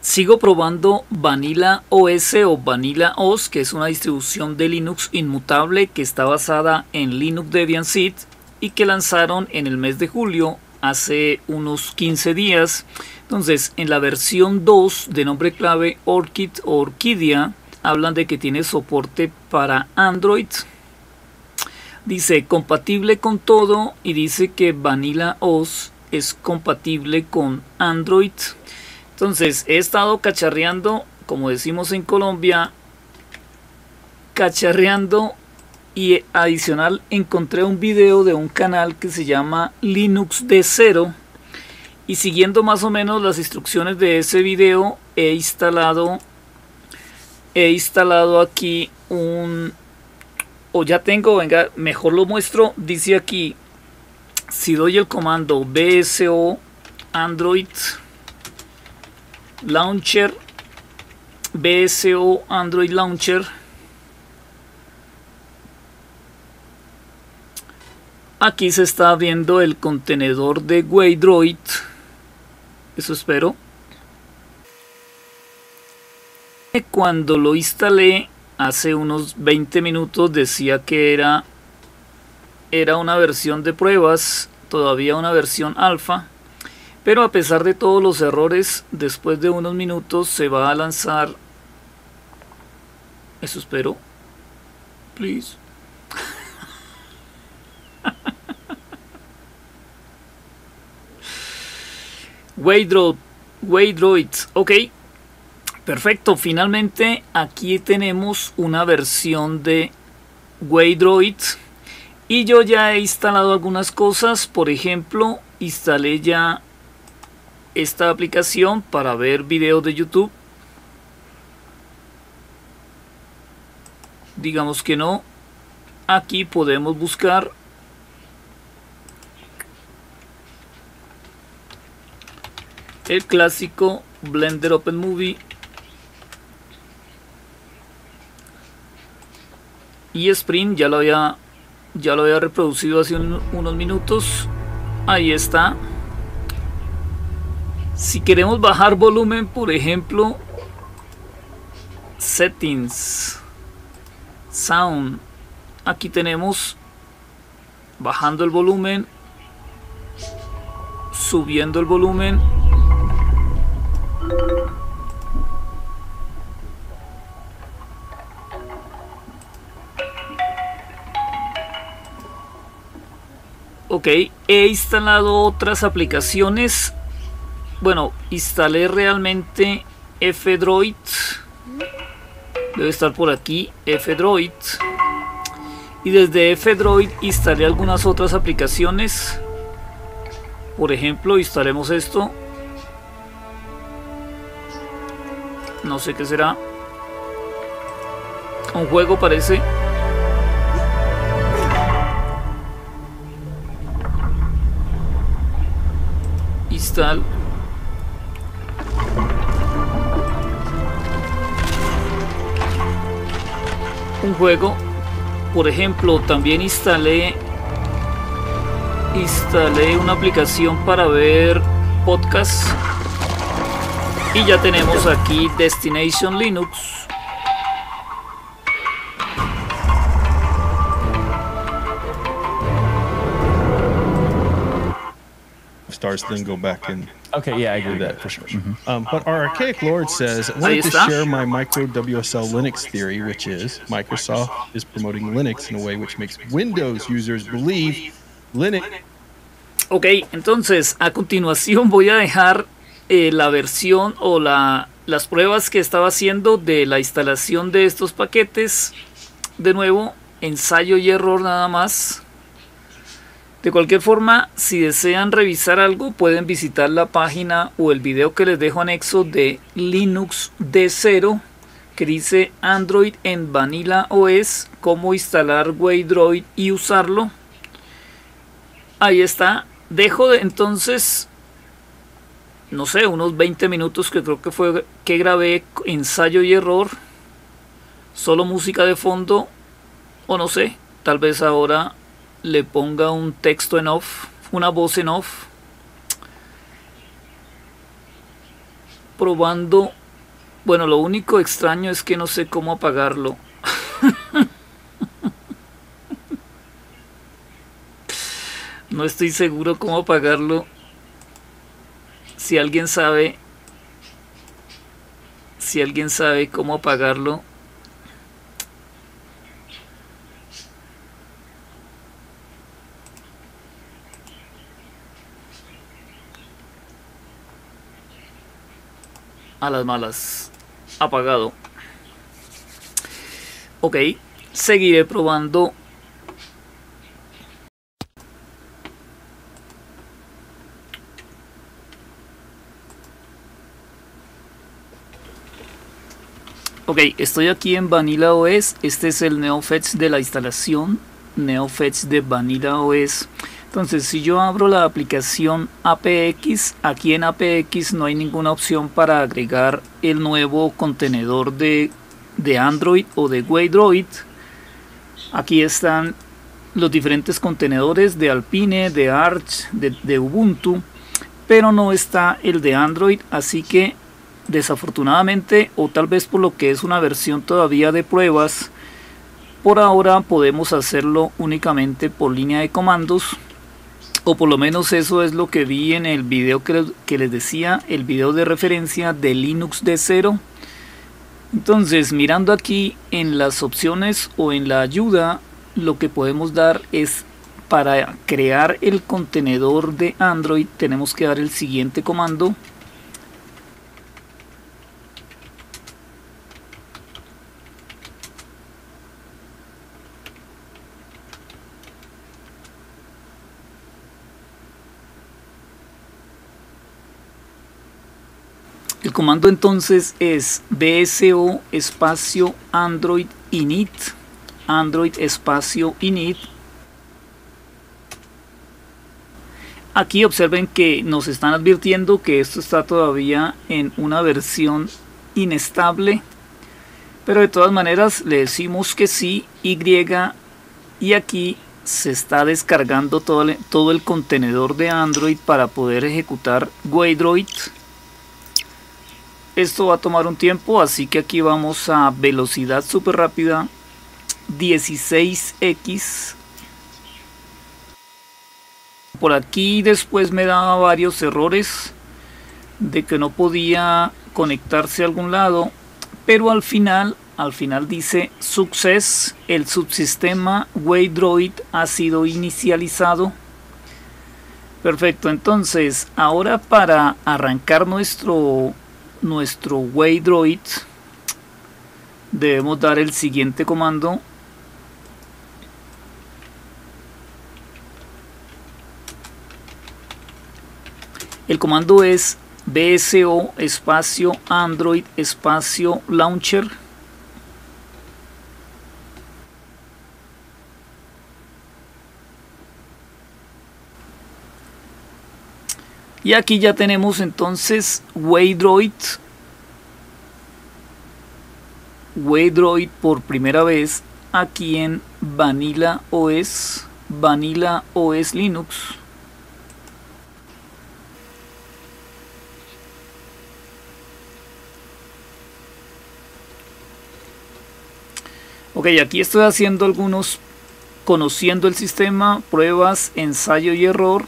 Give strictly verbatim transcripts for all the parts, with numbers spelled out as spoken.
Sigo probando Vanilla O S o Vanilla O S, que es una distribución de Linux inmutable que está basada en Linux Debian Seed y que lanzaron en el mes de julio, hace unos quince días. Entonces, en la versión dos de nombre clave Orchid o Orquídea, hablan de que tiene soporte para Android. Dice compatible con todo y dice que Vanilla O S es compatible con Android. Entonces he estado cacharreando, como decimos en Colombia, cacharreando, y adicional encontré un video de un canal que se llama Linux de cero, y siguiendo más o menos las instrucciones de ese video he instalado he instalado aquí un, o ya tengo, venga, mejor lo muestro. Dice aquí, si doy el comando bso android launcher, bso android launcher, aquí se está abriendo el contenedor de Waydroid. Eso espero. Cuando lo instalé hace unos veinte minutos decía que era era una versión de pruebas, todavía una versión alfa, pero a pesar de todos los errores, después de unos minutos se va a lanzar. Eso espero, please. Waydroid, Waydroid, ok, perfecto. Finalmente aquí tenemos una versión de Waydroid y yo ya he instalado algunas cosas. Por ejemplo, instalé ya esta aplicación para ver videos de YouTube. Digamos que no. Aquí podemos buscar el clásico Blender Open Movie y Sprint. Ya lo había ya lo había reproducido hace un, unos minutos. Ahí está. Si queremos bajar volumen, por ejemplo, settings, sound, aquí tenemos bajando el volumen, subiendo el volumen. Ok, he instalado otras aplicaciones. Bueno, instalé realmente F-Droid. Debe estar por aquí, F-Droid. Y desde F-Droid instalé algunas otras aplicaciones. Por ejemplo, instalemos esto. No sé qué será. Un juego parece. Install. Un juego. Por ejemplo, también instalé instalé una aplicación para ver podcasts. Y ya tenemos aquí Destination Linux. Stars then go back and okay, yeah, I agree do with that that for sure. Mm-hmm. um, but our archaic lord says, I Ahí wanted to está. share my micro W S L Linux theory, which is Microsoft is promoting Linux in a way which makes Windows users believe Linux. Ok, entonces a continuación voy a dejar eh, la versión o la, las pruebas que estaba haciendo de la instalación de estos paquetes. De nuevo, ensayo y error nada más. De cualquier forma, si desean revisar algo, pueden visitar la página o el video que les dejo anexo de Linux de cero, que dice Android en Vanilla O S, cómo instalar Waydroid y usarlo. Ahí está. Dejo de, entonces, no sé, unos veinte minutos que creo que fue que grabé ensayo y error. Solo música de fondo, o no sé, tal vez ahora le ponga un texto en off, una voz en off. probando. Bueno, lo único extraño es que no sé cómo apagarlo. No estoy seguro cómo apagarlo. Si alguien sabe, si alguien sabe cómo apagarlo. A las malas, apagado. Ok, seguiré probando. Ok, estoy aquí en Vanilla O S. Este es el NeoFetch de la instalación. NeoFetch de Vanilla O S. Entonces, si yo abro la aplicación A P X, aquí en A P X no hay ninguna opción para agregar el nuevo contenedor de, de Android o de WayDroid. Aquí están los diferentes contenedores de Alpine, de Arch, de, de Ubuntu, pero no está el de Android, así que desafortunadamente, o tal vez por lo que es una versión todavía de pruebas, por ahora podemos hacerlo únicamente por línea de comandos. O por lo menos eso es lo que vi en el video que, que les decía, el video de referencia de Linux de cero. Entonces, mirando aquí en las opciones o en la ayuda, lo que podemos dar es, para crear el contenedor de Android, tenemos que dar el siguiente comando. El comando entonces es bso espacio android init, android espacio init. Aquí observen que nos están advirtiendo que esto está todavía en una versión inestable, pero de todas maneras le decimos que sí, y, y aquí se está descargando todo el, todo el contenedor de Android para poder ejecutar WayDroid. Esto va a tomar un tiempo, así que aquí vamos a velocidad súper rápida, dieciséis equis. Por aquí después me daba varios errores de que no podía conectarse a algún lado, pero al final, al final dice success, el subsistema WayDroid ha sido inicializado. Perfecto, entonces ahora para arrancar nuestro nuestro WayDroid debemos dar el siguiente comando. El comando es bso espacio android espacio launcher. Y aquí ya tenemos entonces WayDroid. WayDroid por primera vez aquí en Vanilla O S, Vanilla O S Linux. Ok, aquí estoy haciendo algunos, conociendo el sistema, pruebas, ensayo y error.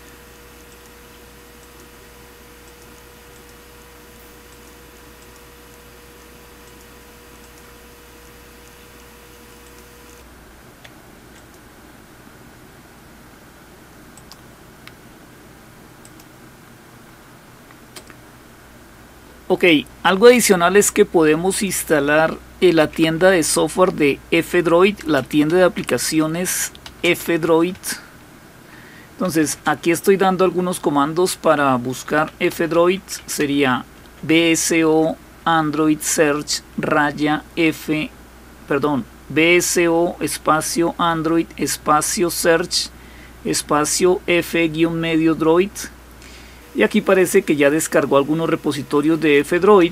Ok, algo adicional es que podemos instalar en la tienda de software de F-Droid, la tienda de aplicaciones F-Droid. Entonces aquí estoy dando algunos comandos para buscar F-Droid. Sería bso android search raya f, perdón, bso espacio android espacio search espacio f guión medio droid. Y aquí parece que ya descargó algunos repositorios de F-Droid.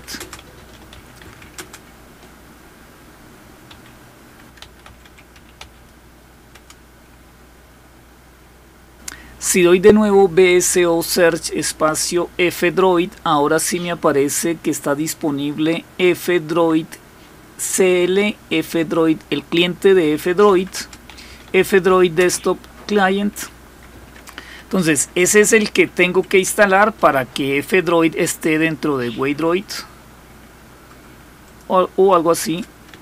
si doy de nuevo bso search espacio F-Droid, ahora sí me aparece que está disponible F-Droid C L, F-Droid, el cliente de F-Droid, F-Droid Desktop Client. Entonces ese es el que tengo que instalar para que F-Droid esté dentro de Waydroid o, o algo así.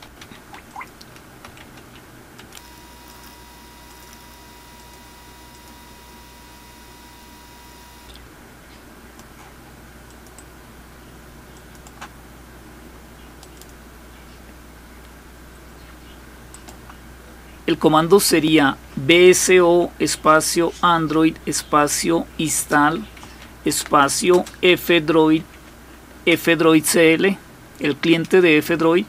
El comando sería bso espacio android espacio install espacio F-Droid F-Droid C L, el cliente de F-Droid.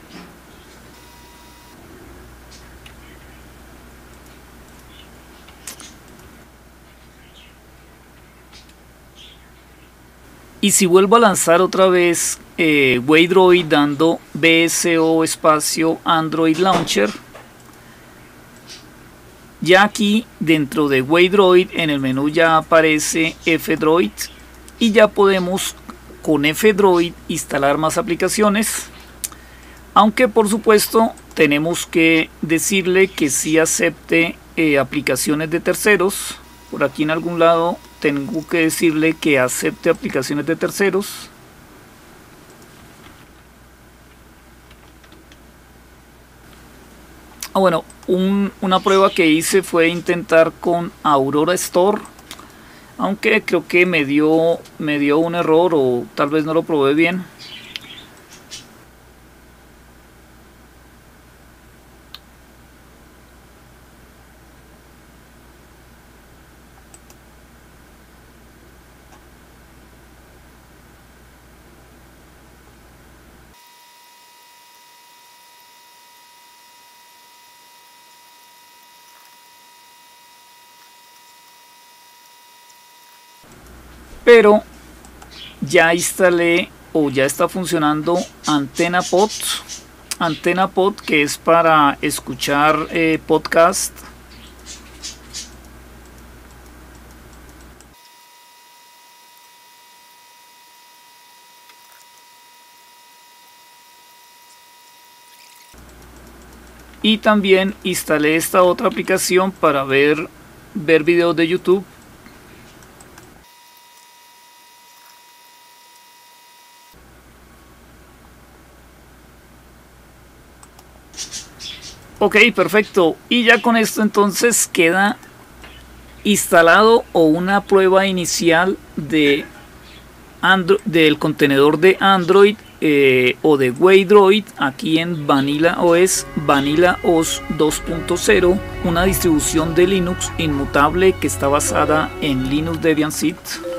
Y si vuelvo a lanzar otra vez eh, Waydroid dando bso espacio android launcher, ya aquí dentro de Waydroid en el menú ya aparece F-Droid y ya podemos con F-Droid instalar más aplicaciones, aunque por supuesto tenemos que decirle que sí acepte eh, aplicaciones de terceros. Por aquí en algún lado tengo que decirle que acepte aplicaciones de terceros. Ah, bueno, un, una prueba que hice fue intentar con Aurora Store, aunque creo que me dio, me dio un error o tal vez no lo probé bien. Pero ya instalé o ya está funcionando AntennaPod, AntennaPod, que es para escuchar eh, podcast. Y también instalé esta otra aplicación para ver, ver videos de YouTube. Ok, perfecto. Y ya con esto entonces queda instalado o una prueba inicial de Android, del contenedor de Android eh, o de Waydroid aquí en Vanilla O S, Vanilla O S dos punto cero, una distribución de Linux inmutable que está basada en Linux Debian Seed.